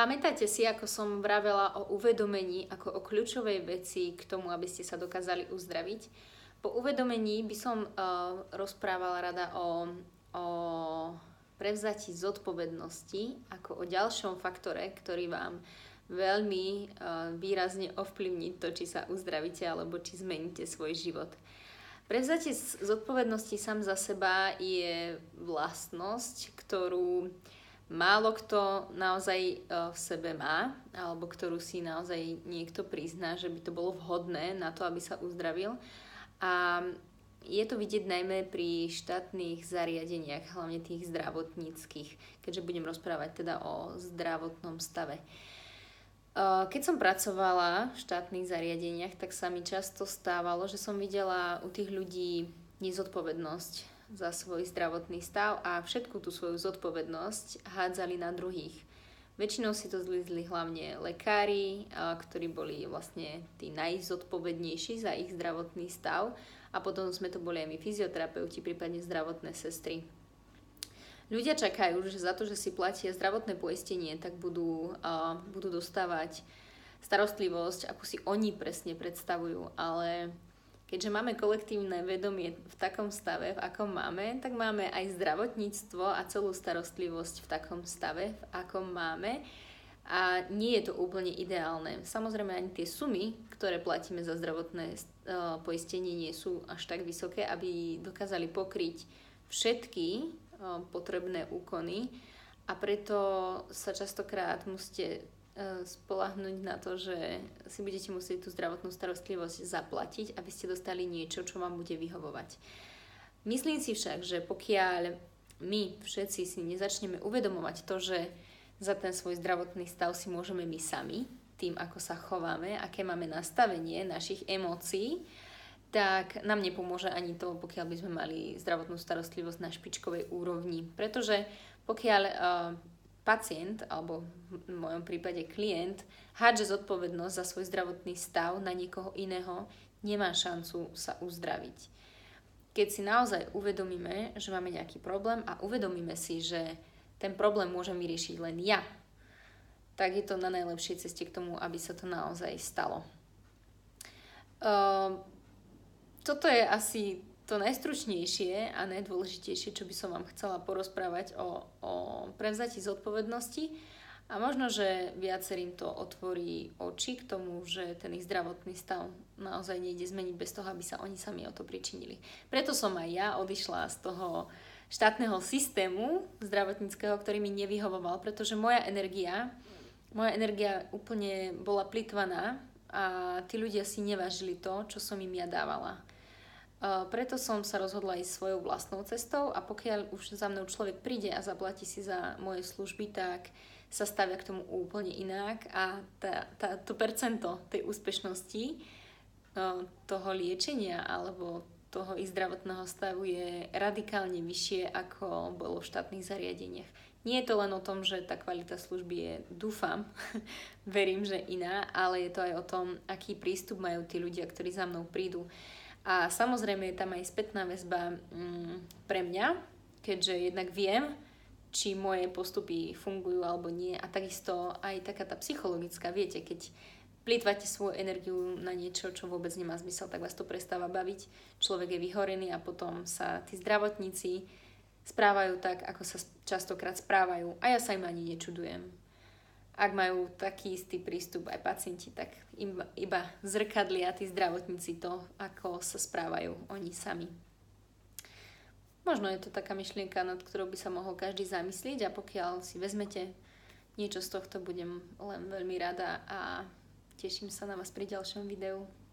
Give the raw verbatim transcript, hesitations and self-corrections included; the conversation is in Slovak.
Pamätáte si, ako som vravela o uvedomení ako o kľúčovej veci k tomu, aby ste sa dokázali uzdraviť? Po uvedomení by som uh, rozprávala rada o, o prevzatí zodpovednosti ako o ďalšom faktore, ktorý vám veľmi uh, výrazne ovplyvní to, či sa uzdravíte alebo či zmeníte svoj život. Prevzatie zodpovednosti sám za seba je vlastnosť, ktorú málo kto naozaj v sebe má, alebo ktorú si naozaj niekto prizná, že by to bolo vhodné na to, aby sa uzdravil. A je to vidieť najmä pri štátnych zariadeniach, hlavne tých zdravotníckych, keďže budem rozprávať teda o zdravotnom stave. Keď som pracovala v štátnych zariadeniach, tak sa mi často stávalo, že som videla u tých ľudí nezodpovednosť za svoj zdravotný stav a všetku tú svoju zodpovednosť hádzali na druhých. Väčšinou si to zlízli hlavne lekári, ktorí boli vlastne tí najzodpovednejší za ich zdravotný stav, a potom sme to boli aj my fyzioterapeuti, prípadne zdravotné sestry. Ľudia čakajú, že za to, že si platia zdravotné poistenie, tak budú, uh, budú dostávať starostlivosť, ako si oni presne predstavujú, ale keďže máme kolektívne vedomie v takom stave, v akom máme, tak máme aj zdravotníctvo a celú starostlivosť v takom stave, v akom máme. A nie je to úplne ideálne. Samozrejme ani tie sumy, ktoré platíme za zdravotné uh, poistenie, nie sú až tak vysoké, aby dokázali pokryť všetky uh, potrebné úkony. A preto sa častokrát musíte spoľahnúť na to, že si budete musieť tú zdravotnú starostlivosť zaplatiť, aby ste dostali niečo, čo vám bude vyhovovať. Myslím si však, že pokiaľ my všetci si nezačneme uvedomovať to, že za ten svoj zdravotný stav si môžeme my sami, tým ako sa chováme, aké máme nastavenie našich emócií, tak nám nepomôže ani to, pokiaľ by sme mali zdravotnú starostlivosť na špičkovej úrovni. Pretože pokiaľ uh, pacient, alebo v mojom prípade klient, hádže zodpovednosť za svoj zdravotný stav na niekoho iného, nemá šancu sa uzdraviť. Keď si naozaj uvedomíme, že máme nejaký problém a uvedomíme si, že ten problém môžem vyriešiť len ja, tak je to na najlepšej ceste k tomu, aby sa to naozaj stalo. Uh, toto je asi to najstručnejšie a najdôležitejšie, čo by som vám chcela porozprávať o, o prevzatí zodpovednosti, a možno, že viacerým to otvorí oči k tomu, že ten ich zdravotný stav naozaj nejde zmeniť bez toho, aby sa oni sami o to pričinili. Preto som aj ja odišla z toho štátneho systému zdravotníckeho, ktorý mi nevyhovoval, pretože moja energia, moja energia úplne bola plytvaná a tí ľudia si nevážili to, čo som im ja dávala. Uh, preto som sa rozhodla ísť svojou vlastnou cestou, a pokiaľ už za mnou človek príde a zaplatí si za moje služby, tak sa stavia k tomu úplne inak a tá, tá, to percento tej úspešnosti uh, toho liečenia alebo toho ich zdravotného stavu je radikálne vyššie, ako bolo v štátnych zariadeniach. Nie je to len o tom, že tá kvalita služby je, dúfam, verím, že iná, ale je to aj o tom, aký prístup majú tí ľudia, ktorí za mnou prídu. A samozrejme je tam aj spätná väzba mm, pre mňa, keďže jednak viem, či moje postupy fungujú alebo nie. A takisto aj taká tá psychologická, viete, keď plýtvate svoju energiu na niečo, čo vôbec nemá zmysel, tak vás to prestáva baviť. Človek je vyhorený a potom sa tí zdravotníci správajú tak, ako sa častokrát správajú. A ja sa im ani nečudujem. Ak majú taký istý prístup aj pacienti, tak im iba zrkadlia tí zdravotníci to, ako sa správajú oni sami. Možno je to taká myšlienka, nad ktorou by sa mohol každý zamyslieť, a pokiaľ si vezmete niečo z tohto, budem len veľmi rada a teším sa na vás pri ďalšom videu.